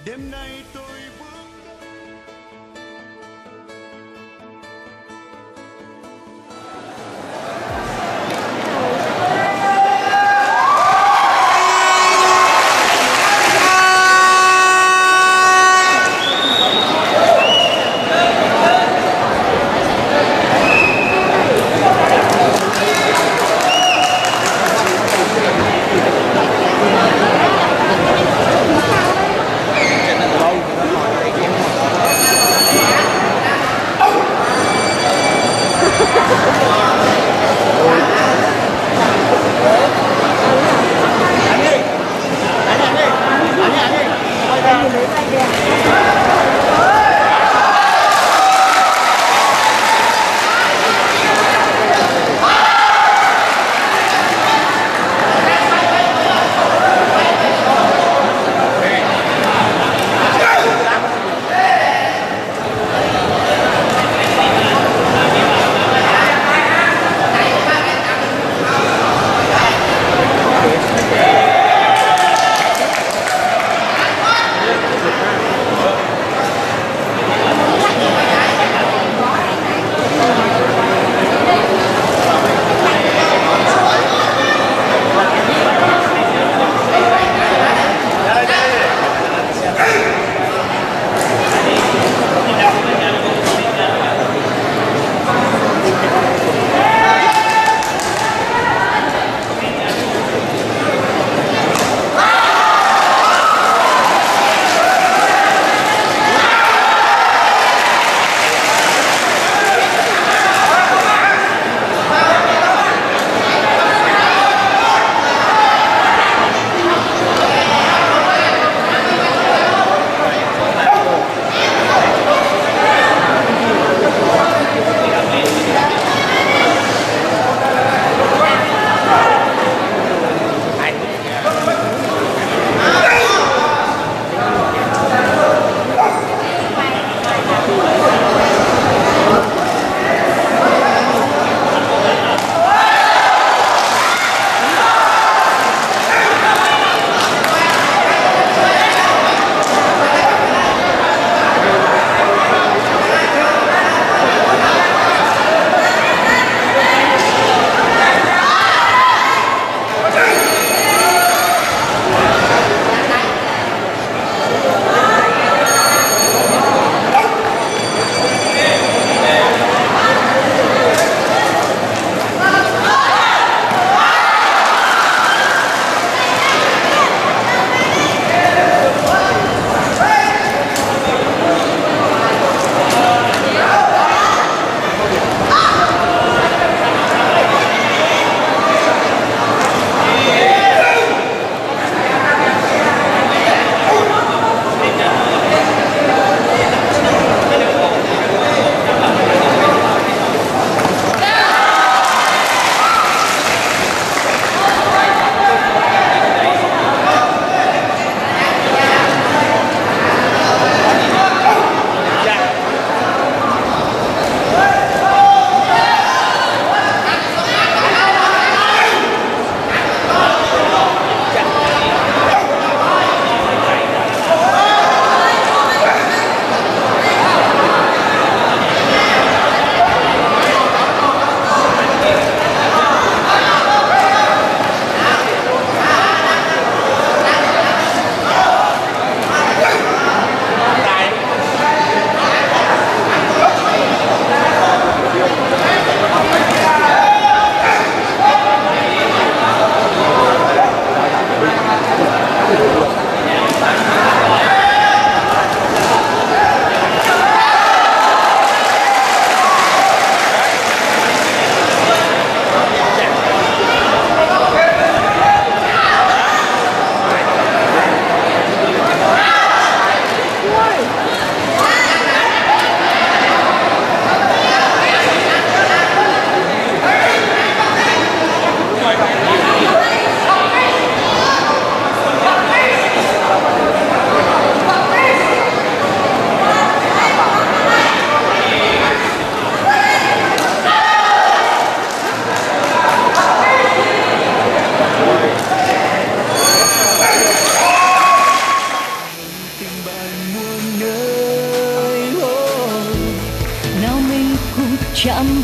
đêm nay tôi bước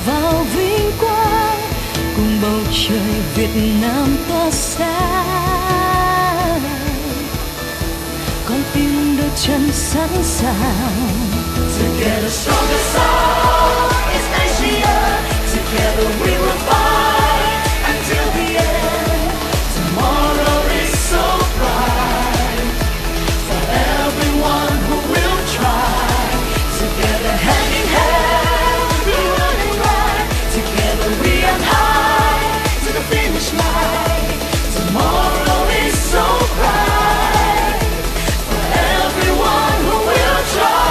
vào vinh quang, cùng bầu trời Việt Nam tỏa sáng. Con tim đôi chân sẵn sàng. Together stronger sound is Asia. Together we will fight until the end. Tomorrow is so bright for everyone who will try. Together hand in hand we run and ride. Together we are high to the finish line. Tomorrow is so bright for everyone who will try.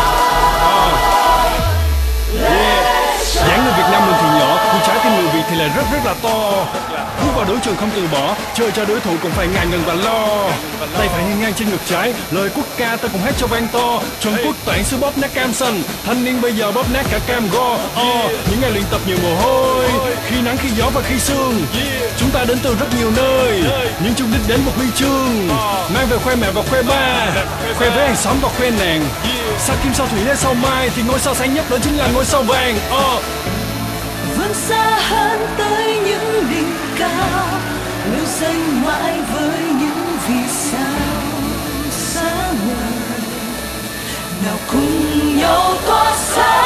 Dáng người Việt Nam mình thì nhỏ, nhưng trái tim người Việt thì lại rất là to. Bước vào đấu trường không từ bỏ, chơi cho đối thủ cũng phải ngại ngần và lo. Tay phải hiên ngang trên ngực trái, lời quốc ca ta cùng hát cho vang to. Trần Quốc Toản xứ bóp nát cam xanh, thanh niên bây giờ bóp nát cả cam go. Những ngày luyện tập nhiều mồ hôi, khi nắng khi gió và khi sương. Chúng ta đến từ rất nhiều nơi, nhưng chung đích đến một huy chương. Mang về khoe mẹ và khoe ba, khoe với hàng xóm và khoe nàng. Sao kim sao thủy hay sao mai thì ngôi sao sáng nhất đó chính là ngôi sao vàng. Vươn xa hơn tới những đỉnh cao, lưu danh mãi với những vì sao sáng ngời. Nào cùng nhau tỏa sáng.